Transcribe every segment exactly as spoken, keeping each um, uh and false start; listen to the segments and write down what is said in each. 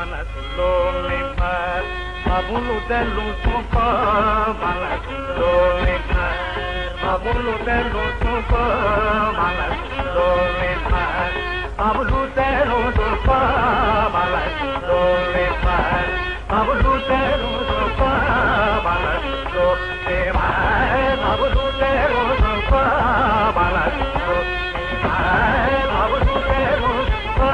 మనసులోని మబులు తెలుసుకో మనసులోని మబులు తెలుసుకో మనసులోని మబులు తెలుసుకో మనసులోని మబులు తెలుసుకో మనసులోని మబులు తెలుసుకో మనసులోని మబులు తెలుసుకో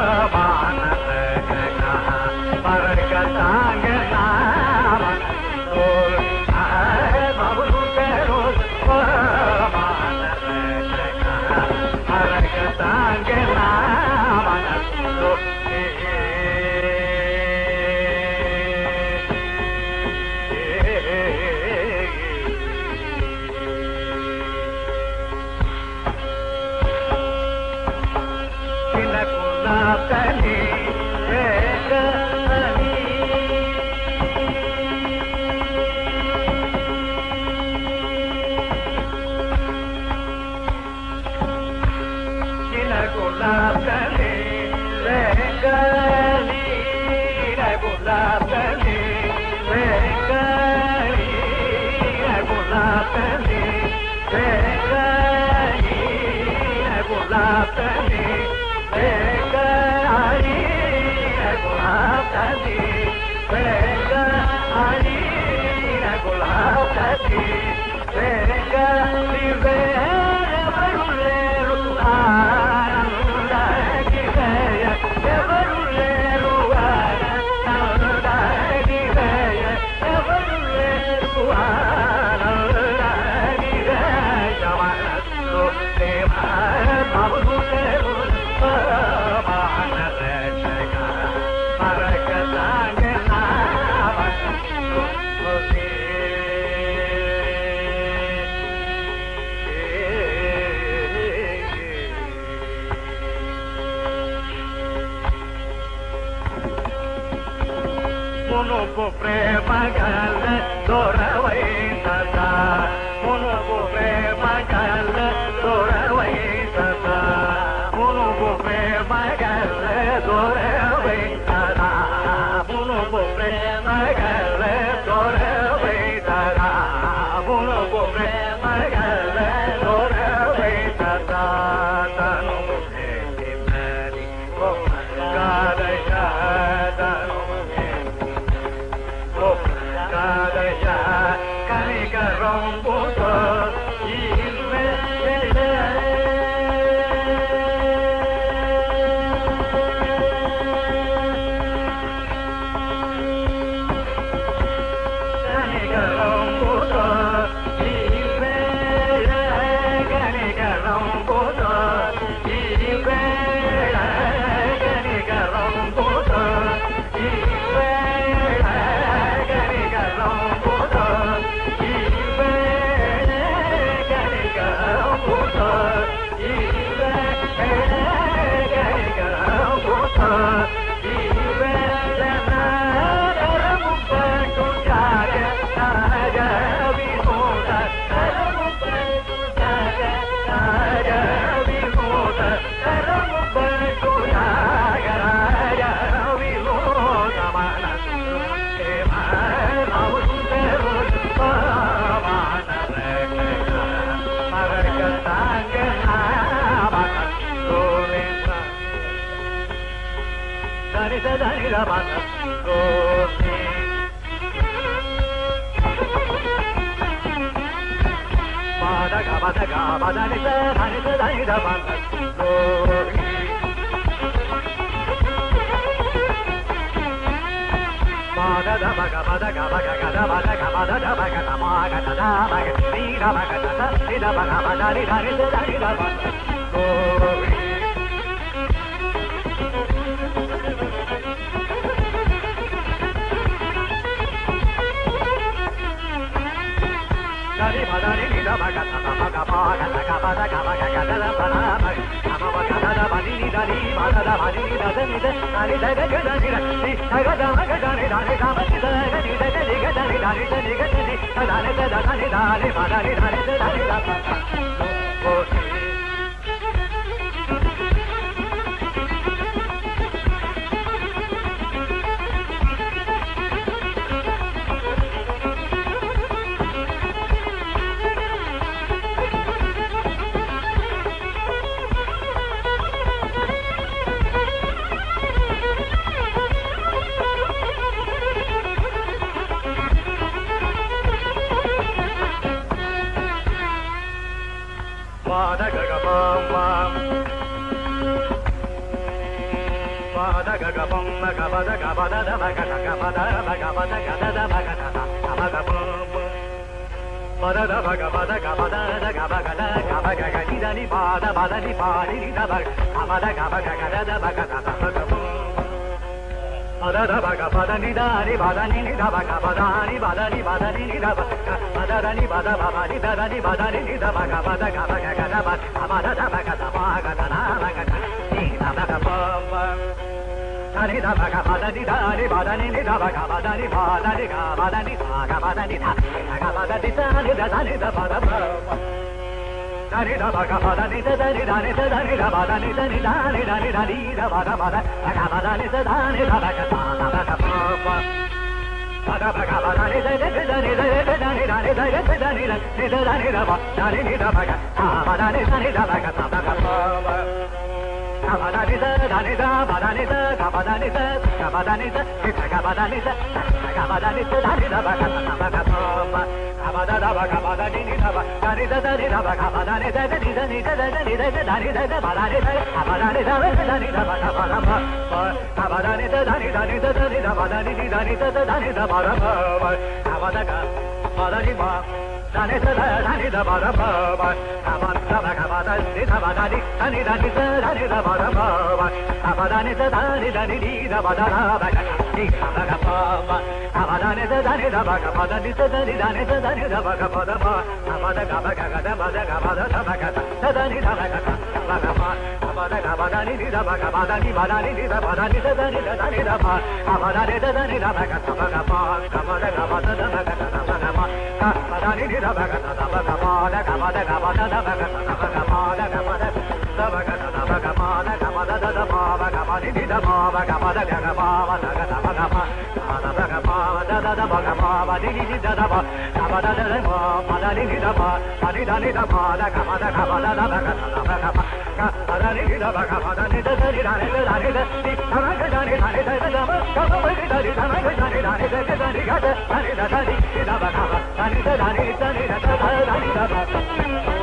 Munuku prema gala dorawai tata Munuku prema gala dorawai tata Munuku prema gala dorawai tata Munuku prema gala dorawai tata Munuku prema gala dorawai tata Tanu mukhe mari gada gada Pada gaga bum gaga pada gaga pada da gaga gaga pada gaga pada gaga da gaga da gaga bum pada da gaga pada gaga pada da gaga gaga gaga gaga ni da ni pada pada ni pada ni da gaga pada gaga gaga da gaga gaga bum pada da gaga pada ni da ni pada ni ni da gaga pada ni pada ni pada ni ni da gaga pada da ni pada pada ni da da ni pada ni ni da gaga pada gaga gaga da pada da gaga da gaga da na gaga ni da gaga bum Dani da ba ga ba da ni da ni ba da ni ni da ba ga ba da ni ba da ni ga ba da ni da ga ba da ni da ga ba da ni da ni da da ni da ba da ba Dani da ba ga ba da ni da da ni da ni da da ni da ba da ni da ni da ni da ni da ni da ba da ba da ga ba da ni da da ni da ba ga da da ba ga ba ba ba da ba ga ba da ni da da da ni da da da ni da ni da da da ni da ni da da ni da ba da ni ni da ba ga ba da ni da ni da ba ga da ba ga ba Gabadanisa, danisa, badanisa, gabadanisa, gabadanisa, gabadanisa, gabadanisa, danisa, bagababa, gabadada, gabadadinisa, danisa, danisa, gabadanisa, danisa, danisa, danisa, danisa, badanisa, gabadanisa, danisa, bagababa, gabadanisa, danisa, danisa, danisa, badanisa, danisa, danisa, bagababa, gabadaga, badaniba. Dani da dani da ba da ba ba, ba da ba ba da ni da ba da ni, dani da ni da dani da ba da ba ba, ba da ni da dani da ni da ba da ba ga ni da ba ba ba, ba da ni da dani da ba ga ba da ni da dani da ni da dani da ba ga ba da ba, ba da ga ba ga ga da ba da ga ba da da ba ga da da ni da ba ga ba ga ba, ba da ga ba da ni da ba ga ba da ni ba da ni da ba da ni da dani da dani da ba, ba da ni da dani da ba ga ba ga ba, ba da ga ba da da ba ga da ba ga ba, ba da ni da ba ga da ba ga ba da ga ba da ga ba da da ba ga da ba ga ba da ga ba da da ba ga da ba ga ba da ga ba da da da ba ba ga ba ni da ba ba ga ba da ga ga ba ba da ga da ba ga ba da ba ga ba da da da ba ga ba ba ni ni da da ba da ba da da ba ba da ni da ba ba ni da ni da ba da ga ba da ga ba da da ba ga da ba ga ba ga ba da ni da ba ga ba da ni da da ni da ni da ni da ni da ba ga da ni da ni da da ba ga ba ni da ni da ni da ni da ni da da ni ga da ni da da ni da ba ga ba da ni da da ni da ni da da ni da ba